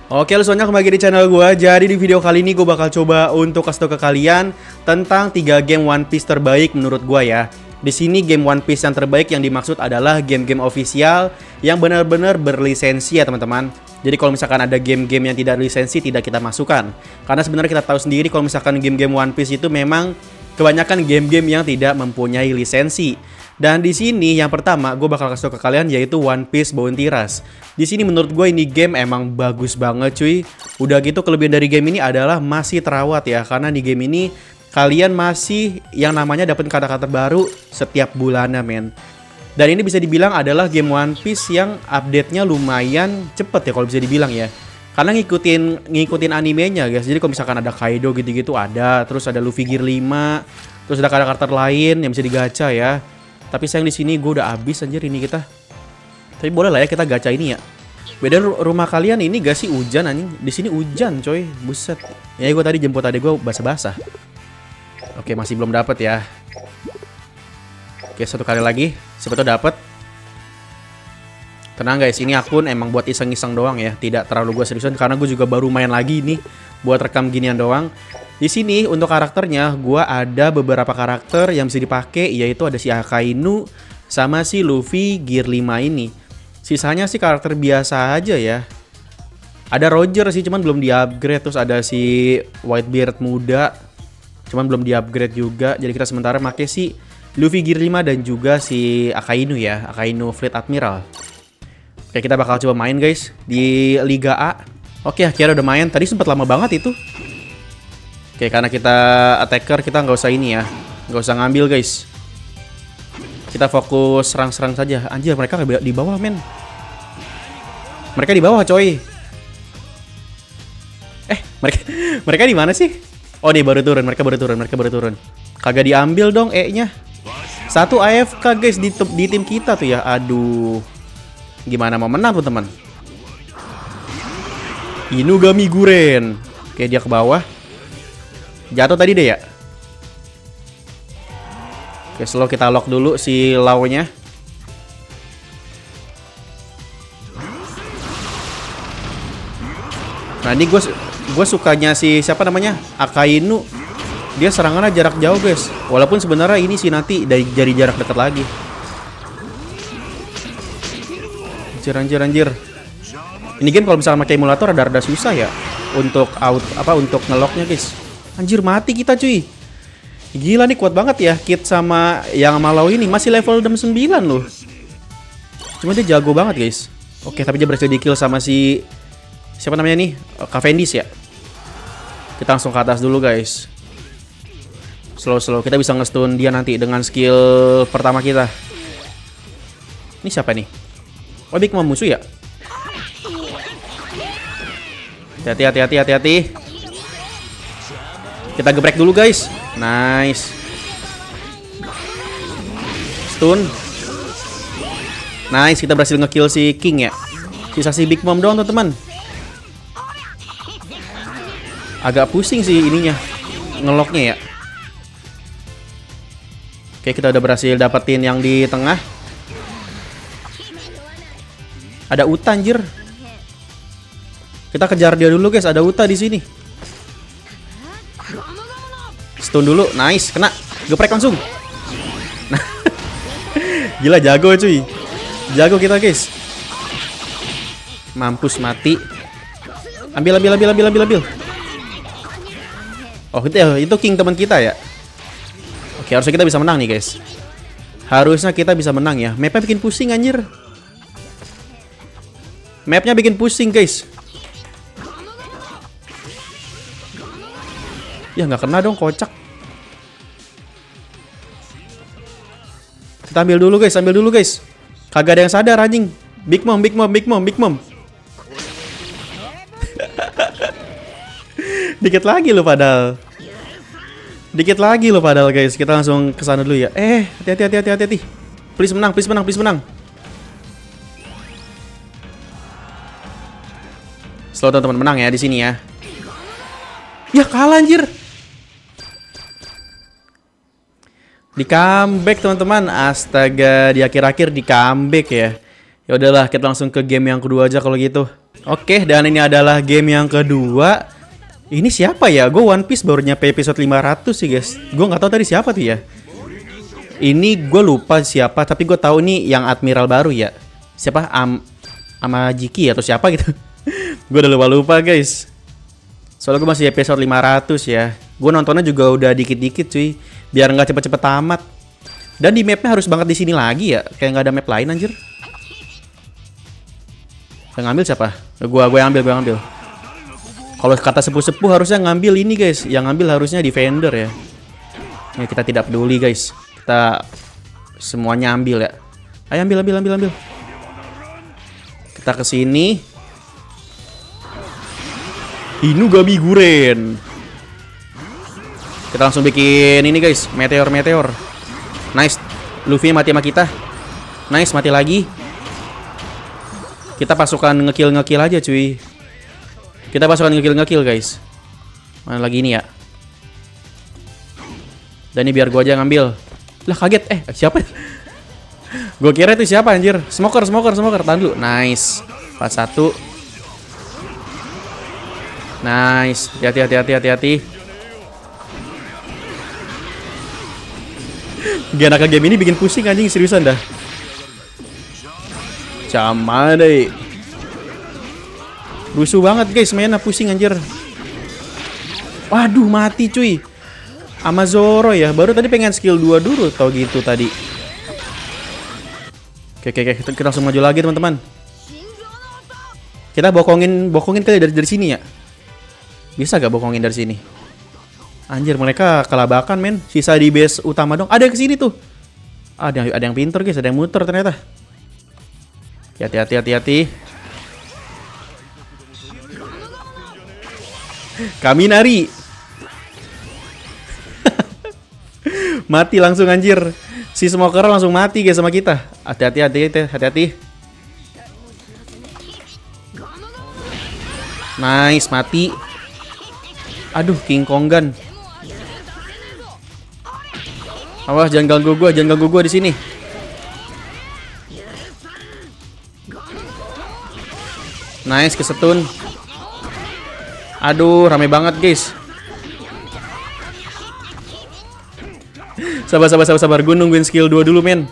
Oke, lu semuanya kembali di channel gue. Jadi di video kali ini gue bakal coba untuk kasih tau ke kalian tentang 3 game One Piece terbaik menurut gue ya. Di sini game One Piece yang terbaik yang dimaksud adalah game-game official yang benar-benar berlisensi ya teman-teman. Jadi kalau misalkan ada game-game yang tidak lisensi tidak kita masukkan. Karena sebenarnya kita tahu sendiri kalau misalkan game-game One Piece itu memang kebanyakan game-game yang tidak mempunyai lisensi. Dan di sini yang pertama gue bakal kasih tau ke kalian yaitu One Piece Bounty Rush. Di sini menurut gue ini game emang bagus banget cuy. Udah gitu kelebihan dari game ini adalah masih terawat ya, karena di game ini kalian masih yang namanya dapat kata-kata baru setiap bulannya men. Dan ini bisa dibilang adalah game One Piece yang update-nya lumayan cepet ya kalau bisa dibilang ya. Karena ngikutin animenya guys. Jadi kalau misalkan ada Kaido gitu-gitu ada, terus ada Luffy Gear 5, terus ada karakter lain yang bisa digacha ya. Tapi sayang di sini gue udah habis anjir ini kita. Tapi boleh lah ya kita gacha ini ya. Beda rumah kalian ini gak sih hujan anjing? Di sini hujan coy, buset. Ya gue tadi jemput adik gue basah-basah. Oke, masih belum dapet ya. Oke, satu kali lagi. Siapa tuh dapet. Tenang guys, ini akun emang buat iseng-iseng doang ya. Tidak terlalu gue seriusan karena gue juga baru main lagi nih buat rekam ginian doang. Di sini untuk karakternya gue ada beberapa karakter yang bisa dipakai, yaitu ada si Akainu sama si Luffy Gear 5 ini. Sisanya sih karakter biasa aja ya. Ada Roger sih cuman belum di-upgrade, terus ada si Whitebeard muda cuman belum di-upgrade juga. Jadi kita sementara pakai si Luffy Gear 5 dan juga si Akainu ya, Akainu Fleet Admiral. Oke, kita bakal coba main guys di Liga A. Oke, akhirnya udah main. Tadi sempat lama banget itu. Oke, karena kita attacker, kita nggak usah ini ya. Nggak usah ngambil, guys. Kita fokus serang-serang saja. Anjir, mereka di bawah, men. Mereka di bawah, coy. Mereka di mana sih? Oh, nih baru turun. Mereka baru turun. Kagak diambil dong E-nya. Satu AFK, guys, di tim kita tuh ya. Aduh. Gimana mau menang tuh, teman? Inugami Guren. Oke, dia ke bawah. Jatuh tadi deh ya. Oke, slow kita lock dulu si Lau-nya. Nah, ini gue sukanya si siapa namanya? Akainu. Dia serangannya jarak jauh, guys. Walaupun sebenarnya ini sih nanti dari jarak dekat lagi. Anjir. Ini game kalau misalnya pakai emulator rada susah ya untuk untuk ngelocknya, guys. Anjir, mati kita cuy. Gila nih, kuat banget ya Kit sama yang Malau ini. Masih level 69 loh. Cuma dia jago banget guys. Oke, tapi dia berhasil di kill sama si siapa namanya nih? Cavendish ya. Kita langsung ke atas dulu guys. Slow. Kita bisa nge-stun dia nanti dengan skill pertama kita. Ini siapa nih? Oh, Big Mom musuh ya? Hati-hati. Kita geprek dulu guys. Nice. Stun. Nice, kita berhasil ngekill si King ya. Sisa si Big Mom doang teman-teman. Agak pusing sih ininya, ngeloknya ya. Oke, kita udah berhasil dapetin yang di tengah. Ada Uta anjir. Kita kejar dia dulu guys, ada Uta di sini. Stun dulu, nice, kena, geprek langsung. Nah, gila jago cuy, jago kita guys. Mampus mati. Ambil. Oh itu King teman kita ya. Oke, harusnya kita bisa menang nih guys. Harusnya kita bisa menang ya. Mapnya bikin pusing anjir. Mapnya bikin pusing guys. Ya nggak kena dong, kocak. Kita ambil dulu guys. Kagak ada yang sadar anjing. Big Mom. Dikit lagi lo padahal guys. Kita langsung ke sana dulu ya. Hati-hati. Please menang. Slow teman-teman, menang ya di sini ya. Ya kalah anjir. Di comeback teman-teman. Astaga, di akhir-akhir di comeback ya. Ya udahlah, kita langsung ke game yang kedua aja kalau gitu. Oke, dan ini adalah game yang kedua. Ini siapa ya? Gue One Piece baru nyampe episode 500 sih guys. Gue nggak tahu tadi siapa tuh ya. Ini gue lupa siapa, tapi gue tahu nih yang Admiral baru ya. Siapa? Amajiki atau siapa gitu. Gue udah lupa guys. Soalnya gue masih episode 500 ya. Gue nontonnya juga udah dikit-dikit cuy, biar nggak cepet-cepet tamat. Dan di mapnya harus banget di sini lagi ya. Kayak nggak ada map lain anjir. Yang ngambil siapa? Gue ambil. Kalau kata sepuh-sepuh harusnya ngambil ini guys. Yang ngambil harusnya defender ya. Ini kita tidak peduli guys. Kita semuanya ambil ya. Ayo ambil. Kita kesini. Hinugami Guren. Kita langsung bikin ini guys. Meteor. Nice. Luffy mati sama kita. Nice, mati lagi. Kita pasukan ngekill aja cuy. Kita pasukan ngekill guys. Mana lagi ini ya? Dan ini biar gua aja ngambil. Lah kaget. Siapa? Gua kira itu siapa anjir. Smoker. Tahan dulu. Nice. 41. Nice. Hati-hati. Game ini bikin pusing anjing, seriusan dah. Sama deh. Rusuh banget guys, mainnya pusing anjir. Waduh, mati cuy. Sama Zoro ya. Baru tadi pengen skill 2 dulu tau gitu tadi. Oke, kita langsung maju lagi teman-teman. Kita bokongin kali dari sini ya. Bisa gak bokongin dari sini? Anjir, mereka kelabakan men. Sisa di base utama dong. Ada yang kesini tuh. Ada yang pinter guys, ada yang muter ternyata. Hati-hati. Kaminari. Mati langsung anjir. Si smoker langsung mati guys sama kita. Hati-hati. Nice, mati. Aduh, King Konggan. Awas, jangan ganggu gua di sini. Nice, kesetun. Aduh, rame banget guys. Sabar. Gue nungguin skill 2 dulu men.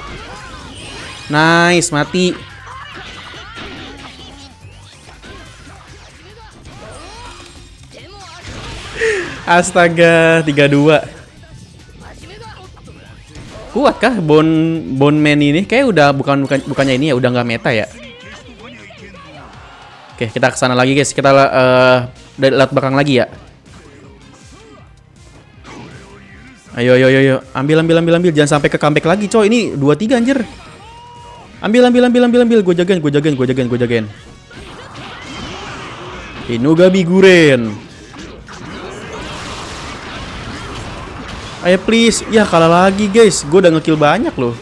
Nice, mati. Astaga, 32. Kuat kah Bone Man ini? Kayak udah bukannya ini ya, udah nggak meta ya. Oke, kita kesana lagi guys. Kita lihat belakang lagi ya. Ayo. Ambil. Jangan sampai ke comeback lagi coy. Ini 2-3 anjir. Ambil. Gue jagain. Hinugami Guren. Ayo please. Ya kalah lagi guys. Gue udah ngekill banyak loh.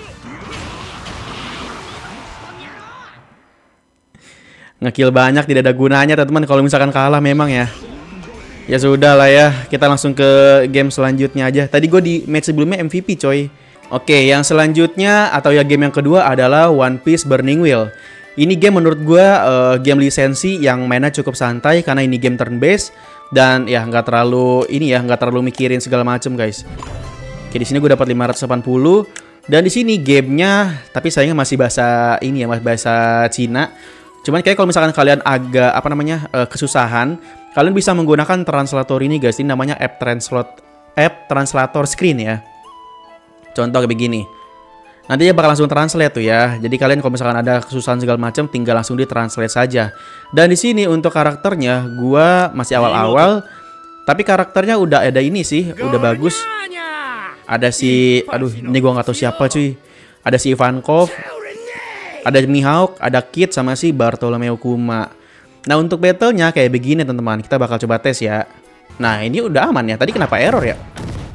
Ngekill banyak tidak ada gunanya teman-teman kalau misalkan kalah memang ya. Ya sudah lah ya. Kita langsung ke game selanjutnya aja. Tadi gue di match sebelumnya MVP coy. Oke, yang selanjutnya atau ya game yang kedua adalah One Piece Burning Wheel. Ini game menurut gue game lisensi yang mainnya cukup santai karena ini game turn based. Dan ya nggak terlalu mikirin segala macem guys. Oke, di sini gue dapat 580 dan di sini gamenya tapi sayangnya masih bahasa ini ya, masih bahasa Cina. Cuman kayak kalau misalkan kalian agak kesusahan, kalian bisa menggunakan translator ini guys. Ini namanya app translator screen ya. Contoh kayak begini. Nanti dia bakal langsung translate tuh ya. Jadi kalian kalau misalkan ada kesusahan segala macam tinggal langsung ditranslate saja. Dan di sini untuk karakternya gua masih awal-awal, tapi karakternya udah ada ini sih, udah bagus. Ada si ini gua nggak tahu siapa cuy. Ada si Ivankov, ada Mihawk, ada Kid sama si Bartolomeo Kuma. Nah, untuk battle-nya kayak begini teman-teman. Kita bakal coba tes ya. Nah, ini udah aman ya. Tadi kenapa error ya?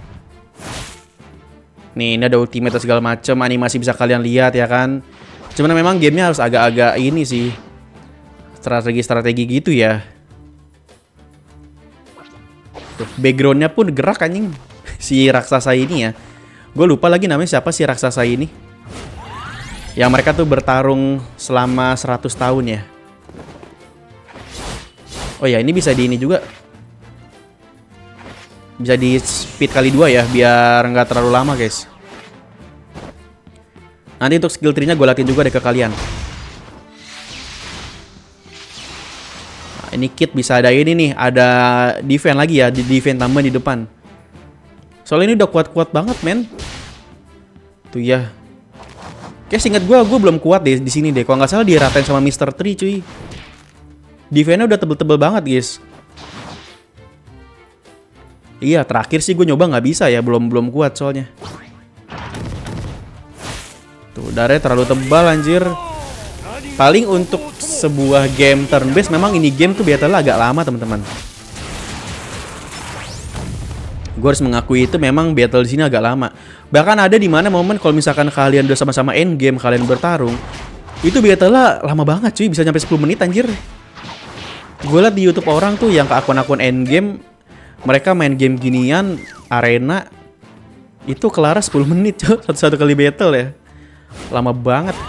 Nih, ini ada ultimate segala macam, animasi bisa kalian lihat ya kan. Cuman memang gamenya harus agak-agak ini sih, strategi gitu ya. Tuh, backgroundnya pun gerak anjing. Si raksasa ini ya. Gue lupa lagi namanya siapa si raksasa ini. Yang mereka tuh bertarung selama 100 tahun ya. Oh ya, ini bisa di ini juga. Bisa di speed kali 2 ya, biar nggak terlalu lama guys. Nanti untuk skill tree-nya gue latih juga deh ke kalian. Nah, ini kit bisa ada ini nih, ada defense lagi ya, di defense tambah di depan. Soalnya ini udah kuat-kuat banget, men. Tuh ya. Kayak seinget gue belum kuat deh di sini deh. Kalau nggak salah diratain sama Mr. Tree, cuy. Defense-nya udah tebel-tebel banget, guys. Iya, terakhir sih gue nyoba nggak bisa ya, belum kuat soalnya. Tuh, darahnya terlalu tebal anjir. Paling untuk sebuah game turn based memang ini game tuh biasanya agak lama, teman-teman. Gue harus mengakui itu memang battle di sini agak lama. Bahkan ada di mana momen kalau misalkan kalian udah sama-sama end game, kalian bertarung, itu battle lama banget cuy, bisa sampai 10 menit anjir. Gue liat di YouTube orang tuh yang ke akun-akun end game, mereka main game ginian arena itu kelar 10 menit cuy, satu kali battle ya. Lama banget.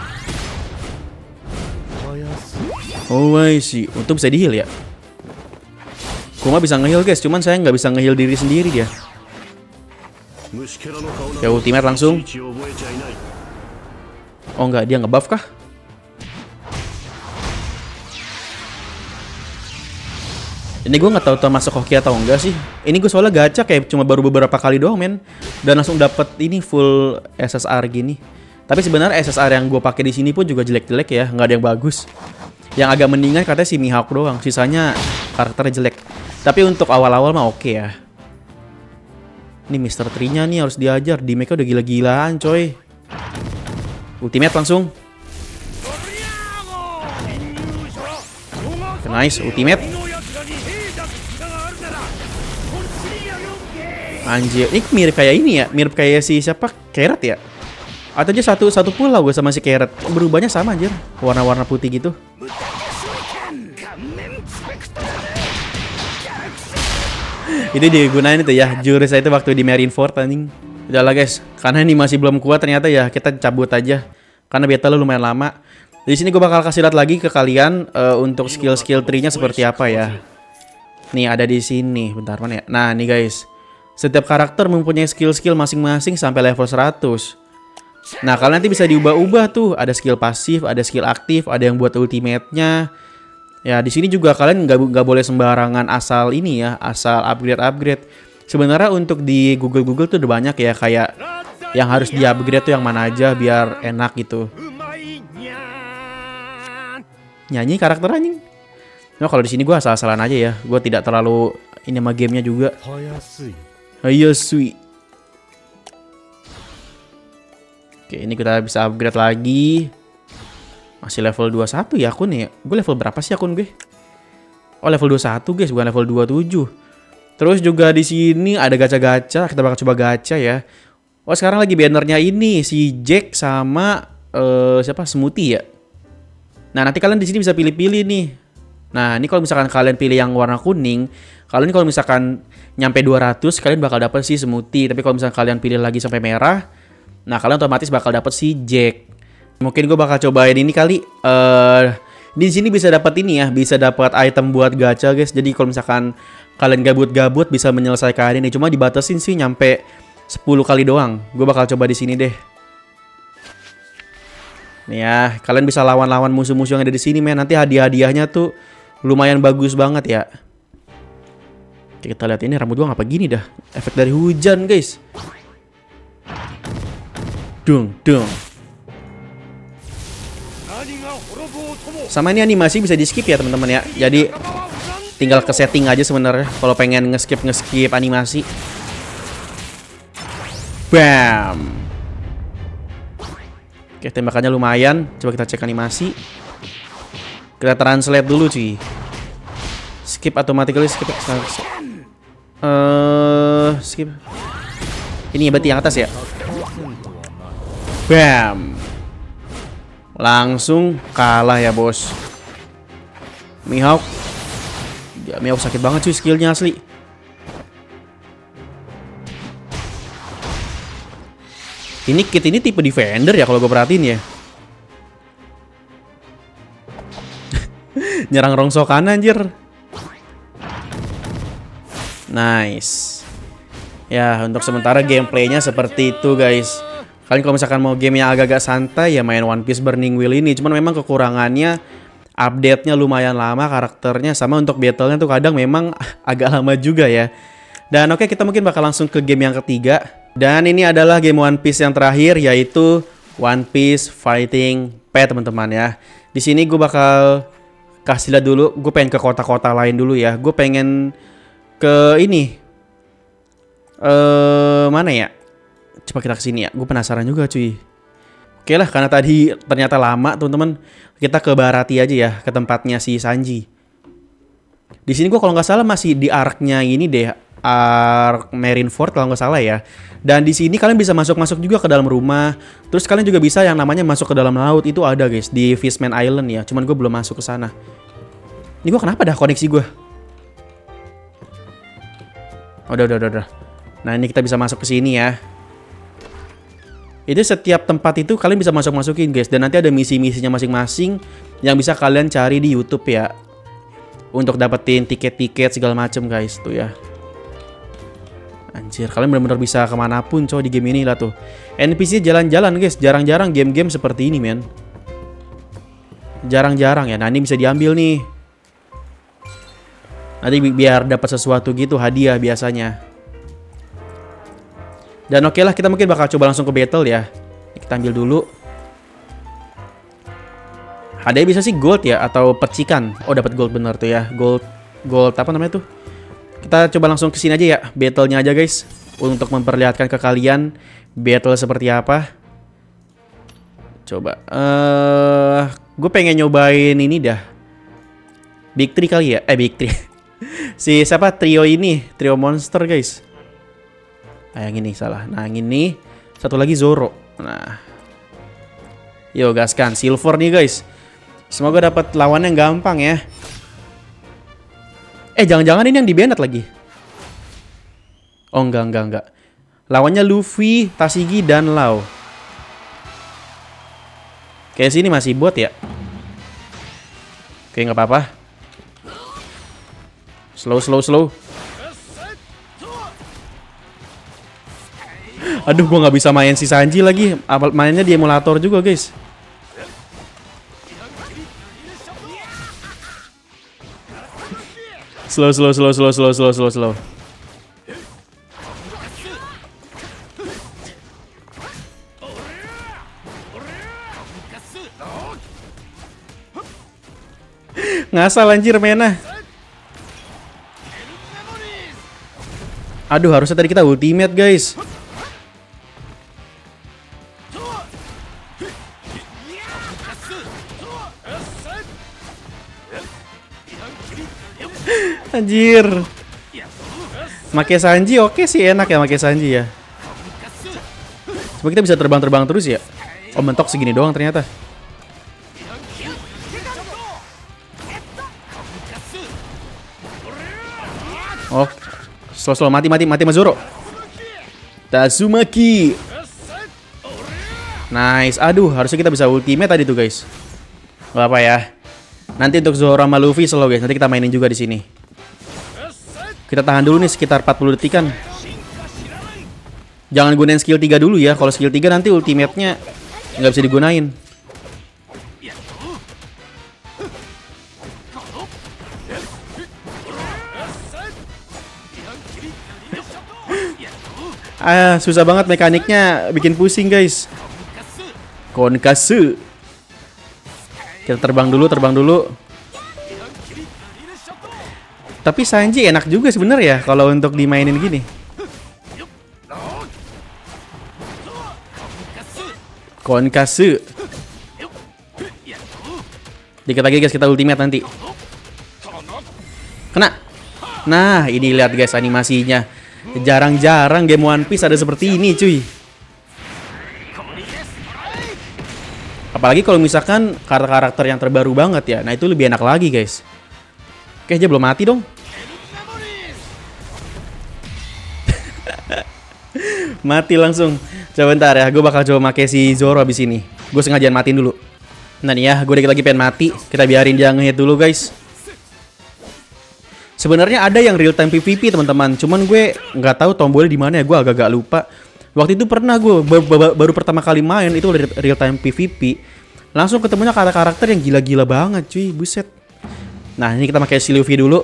Oh I see. Untung bisa di-heal ya. Gue mah bisa nge-heal guys, cuman saya nggak bisa nge-heal diri sendiri dia. Ya ultimate langsung. Oh enggak, dia nge-buff kah? Ini gue nggak tahu masuk hoki atau enggak sih. Ini gue soalnya gacha kayak cuma baru beberapa kali doang men, dan langsung dapet ini full SSR gini. Tapi sebenarnya SSR yang gue pakai di sini pun juga jelek-jelek ya, nggak ada yang bagus. Yang agak mendingan katanya si Mihawk doang, sisanya karakternya jelek. Tapi untuk awal-awal mah oke ya. Ini Mr. Tree-nya nih harus diajar, di make udah gila-gilaan coy. Ultimate langsung. Nice, ultimate. Anjir, ini mirip kayak ini ya, mirip kayak si siapa? Carrot ya? Atau aja satu pulau gue sama si Carrot. Berubahnya sama anjir, warna-warna putih gitu. Ini digunain itu ya, jurus itu waktu di Marineford anjing. Udah lah guys, karena ini masih belum kuat ternyata ya, kita cabut aja. Karena battle lumayan lama. Di sini gue bakal kasih lihat lagi ke kalian untuk skill tree-nya seperti apa ya. Nih ada di sini, bentar mana ya? Nah nih guys, setiap karakter mempunyai skill masing-masing sampai level 100. Nah kalian nanti bisa diubah-ubah tuh, ada skill pasif, ada skill aktif, ada yang buat ultimate-nya. Ya di sini juga kalian nggak boleh sembarangan asal ini ya, asal upgrade. Sebenarnya untuk di Google tuh udah banyak ya, kayak yang harus di upgrade tuh yang mana aja biar enak gitu. Nyanyi karakter anjing. Nah kalau di sini gue asal-asalan aja ya, gue tidak terlalu ini sama gamenya juga. Hayasui. Oke ini kita bisa upgrade lagi. Masih level 21 ya akun ya. Gue level berapa sih akun gue? Oh level 21 guys, bukan level 27. Terus juga di sini ada gacha-gacha, kita bakal coba gacha ya. Oh sekarang lagi bannernya ini si Jack sama siapa? Smoothie ya. Nah nanti kalian di sini bisa pilih-pilih nih. Nah ini kalau misalkan kalian pilih yang warna kuning, kalian kalau misalkan nyampe 200 kalian bakal dapet si Smoothie. Tapi kalau misalkan kalian pilih lagi sampai merah, nah kalian otomatis bakal dapet si Jack. Mungkin gue bakal cobain ini kali. Di sini bisa dapat ini ya, bisa dapat item buat gacha guys. Jadi kalau misalkan kalian gabut-gabut bisa menyelesaikan ini. Cuma dibatasin sih nyampe 10 kali doang. Gue bakal coba di sini deh. Nih ya, kalian bisa lawan-lawan musuh-musuh yang ada di sini men. Nanti hadiah-hadiahnya tuh lumayan bagus banget ya. Oke, kita lihat ini rambut gue ngapa gini dah. Efek dari hujan guys. Dung. Sama ini animasi bisa di skip ya teman-teman ya. Jadi tinggal ke setting aja sebenarnya kalau pengen nge-skip animasi. Bam. Oke, tembakannya lumayan. Coba kita cek animasi. Kita translate dulu cuy. Skip automatically skip. Skip. Ini berarti yang atas ya. Bam. Langsung kalah ya bos. Mihawk. Ya, Mihawk sakit banget cuy skillnya asli. Ini kit ini tipe defender ya kalau gue perhatiin ya. Nyerang rongsokan anjir. Nice. Ya, untuk sementara gameplaynya seperti itu guys. Kalian kalau misalkan mau game yang agak-agak santai ya main One Piece Burning Wheel ini. Cuman memang kekurangannya update-nya lumayan lama, karakternya sama untuk battle-nya tuh kadang memang agak lama juga ya. Dan oke, kita mungkin bakal langsung ke game yang ketiga. Dan ini adalah game One Piece yang terakhir, yaitu One Piece Fighting Path teman-teman ya. Di sini gue bakal kasih lihat dulu, gue pengen ke kota-kota lain dulu ya. Gue pengen ke ini. Mana ya? Coba kita kesini ya. Gue penasaran juga cuy. Oke lah, karena tadi ternyata lama teman-teman. Kita ke Baratie aja ya, ke tempatnya si Sanji. Di sini gue kalau nggak salah masih di arc-nya ini deh, arc Marineford kalau nggak salah ya. Dan di sini kalian bisa masuk-masuk juga ke dalam rumah. Terus kalian juga bisa yang namanya masuk ke dalam laut, itu ada guys di Fishman Island ya. Cuman gue belum masuk ke sana. Ini gue kenapa dah koneksi gue? Udah. Nah ini kita bisa masuk ke sini ya. Itu setiap tempat itu kalian bisa masuk-masukin guys. Dan nanti ada misi-misinya masing-masing yang bisa kalian cari di YouTube ya. Untuk dapetin tiket-tiket segala macem guys tuh ya. Anjir, kalian benar-benar bisa kemanapun coy di game ini lah tuh. NPC jalan-jalan guys. Jarang-jarang game-game seperti ini men. Jarang-jarang ya. Nah ini bisa diambil nih. Nanti biar dapat sesuatu gitu hadiah biasanya. Dan oke lah, kita mungkin bakal coba langsung ke battle ya. Kita ambil dulu. Hadiah bisa sih gold ya atau percikan. Oh dapat gold bener tuh ya. Gold apa namanya tuh? Kita coba langsung ke sini aja ya. Battle-nya aja guys. Untuk memperlihatkan ke kalian battle seperti apa. Coba. Gue pengen nyobain ini dah. Big 3 kali ya. Big 3. Si siapa? Trio ini. Trio monster guys. Nah, yang ini salah. Nah, yang ini satu lagi Zoro. Nah. Yo, gaskan silver nih, guys. Semoga dapat lawan yang gampang ya. Jangan-jangan ini yang di-banned lagi. Oh, enggak. Lawannya Luffy, Tashigi dan Lau. Kayak sini masih bot ya. Oke, nggak apa-apa. Slow. Aduh, gue nggak bisa main si Sanji lagi. Mainnya di emulator juga, guys. Slow. Ngasal anjir mainnya. Aduh, harusnya tadi kita ultimate, guys. Anjir. Make Sanji oke sih, enak ya make Sanji ya. Coba kita bisa terbang-terbang terus ya. Oh mentok segini doang ternyata. Oh slow mati sama Zoro. Tatsumaki. Nice. Aduh harusnya kita bisa ultimate tadi tuh guys. Gak apa ya. Nanti untuk Zoro sama Luffy slow guys. Nanti kita mainin juga di sini. Kita tahan dulu nih sekitar 40 detikan. Jangan gunain skill 3 dulu ya. Kalau skill 3 nanti ultimate-nya nggak bisa digunain. Susah banget mekaniknya, bikin pusing guys. Konkasu. Kita terbang dulu. Tapi Sanji enak juga sebenarnya ya kalau untuk dimainin gini. Konkasu. Dikit lagi guys kita ultimate nanti. Kena. Nah ini lihat guys animasinya. Jarang-jarang game One Piece ada seperti ini cuy. Apalagi kalau misalkan karakter yang terbaru banget ya. Nah itu lebih enak lagi guys. Oke aja belum mati dong. Mati langsung. Coba bentar ya, gue bakal coba make si Zoro abis ini. Gue sengaja matiin dulu. Nah nih ya, gue dikit lagi pengen mati. Kita biarin dia nge-hit dulu guys. Sebenarnya ada yang real time PvP teman-teman, cuman gue nggak tahu tombolnya di mana ya, gue agak-agak lupa. Waktu itu pernah gue baru pertama kali main itu real time PvP, langsung ketemunya karakter yang gila-gila banget cuy, buset. Nah ini kita pakai si Luffy dulu.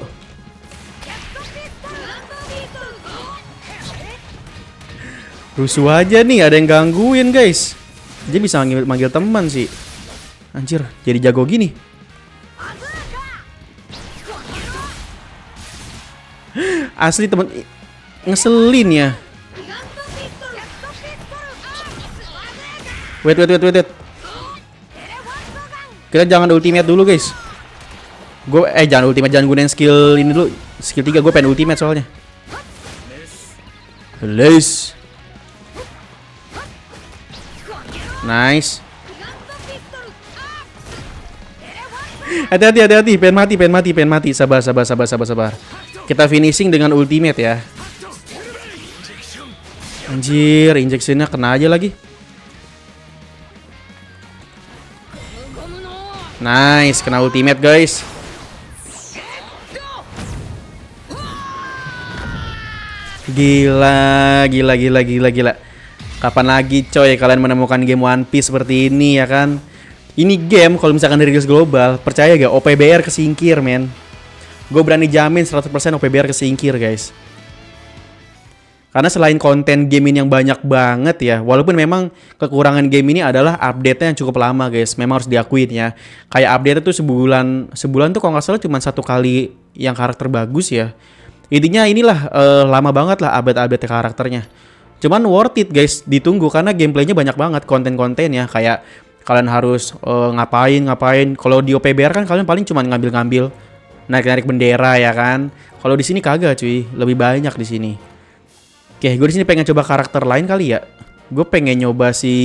Rusuh aja nih, ada yang gangguin guys. Dia bisa manggil teman sih. Anjir, jadi jago gini. Asli temen ngeselin ya. Wait. Kita jangan ultimate dulu guys. Jangan ultimate, jangan gunain skill ini dulu. Skill 3 gue pengen ultimate soalnya. Release. Nice. Hati-hati, pengen mati. Sabar. Kita finishing dengan ultimate ya. Anjir, injectionnya kena aja lagi. Nice, kena ultimate guys. Gila. Kapan lagi coy kalian menemukan game One Piece seperti ini ya kan? Ini game kalau misalkan dirilis global, percaya gak OPBR kesingkir men. Gue berani jamin 100% OPBR kesingkir guys. Karena selain konten game ini yang banyak banget ya, walaupun memang kekurangan game ini adalah update-nya yang cukup lama guys, memang harus diakuin ya. Kayak update itu sebulan tuh kalau nggak salah cuma 1 kali yang karakter bagus ya. Intinya inilah lama banget lah update karakternya. Cuman worth it guys, ditunggu karena gameplaynya banyak banget, konten-kontennya kayak kalian harus ngapain. Kalau di OPBR kan kalian paling cuma ngambil narik bendera ya kan. Kalau di sini kagak cuy, lebih banyak di sini. Oke, gue di sini pengen coba karakter lain kali ya. Gue pengen nyoba si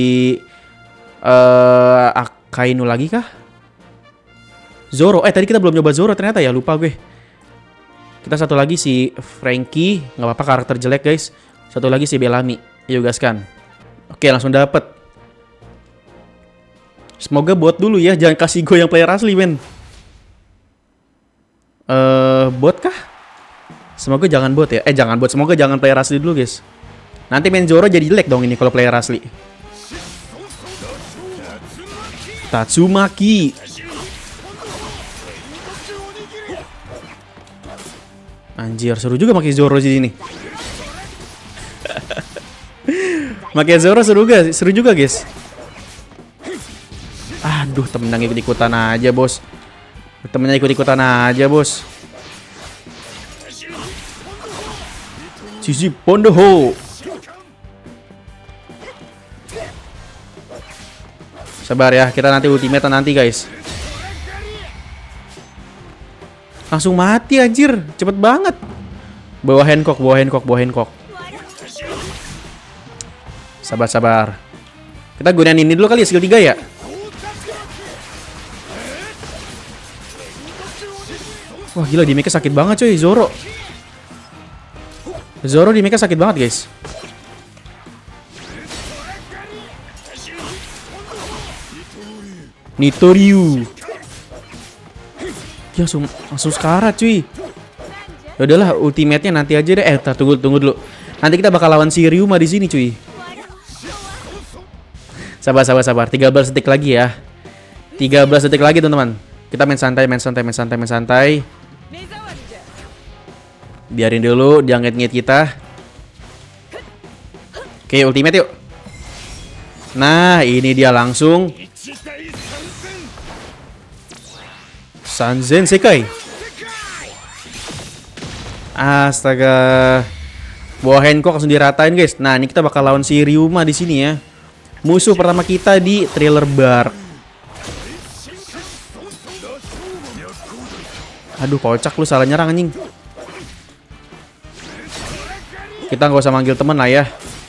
Akainu lagi kah? Zoro. Tadi kita belum nyoba Zoro ternyata ya, lupa gue. Kita satu lagi si Frankie, nggak apa-apa karakter jelek guys. Satu lagi si Bellamy, yuk gaskan. Oke, langsung dapet. Semoga bot dulu ya, jangan kasih gue yang player asli men. Bot kah? Semoga jangan bot ya. Jangan bot, semoga jangan player asli dulu guys. Nanti main Zoro jadi jelek dong ini kalau player asli. Tatsumaki. Anjir, seru juga pakai Zoro di sini. Pakai Zoro seru juga guys. Aduh, temennya ikut-ikutan aja bos. Sisi Pondoho. Sabar ya, kita nanti ultimate nanti guys. Langsung mati anjir, cepet banget. Bawa Hancock. Sabar. Kita gunain ini dulu kali ya, skill 3 ya. Wah gila, di make-nya sakit banget coy, Zoro di make-nya sakit banget guys. Nitoryu. Ya langsung sekarat cuy. Ya udahlah, ultimate-nya nanti aja deh. Tunggu dulu. Nanti kita bakal lawan si Ryuma di sini cuy. Sabar. 13 detik lagi ya. 13 detik lagi teman-teman. Kita main santai. Biarin dulu dia ngit-ngit kita. Oke, ultimate yuk. Nah, ini dia langsung Sanzen Sekai. Astaga. Bawa Hancock langsung diratain guys. Nah, ini kita bakal lawan si Ryuma di sini ya. Musuh pertama kita di Thriller Bark. Aduh, kocak lu, salah nyerang anjing. Kita nggak usah manggil temen lah ya.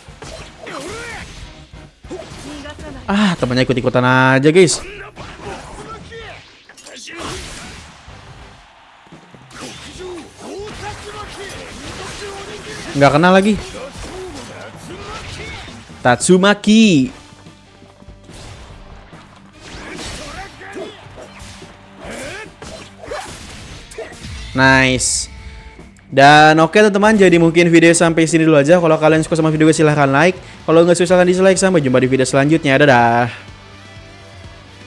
Temennya ikut-ikutan aja guys. Nggak kena lagi. Tatsumaki. Nice. Dan oke teman-teman, jadi mungkin video sampai sini dulu aja. Kalau kalian suka sama video gue silahkan like. Kalau nggak suka silahkan dislike. Sampai jumpa di video selanjutnya. Dadah.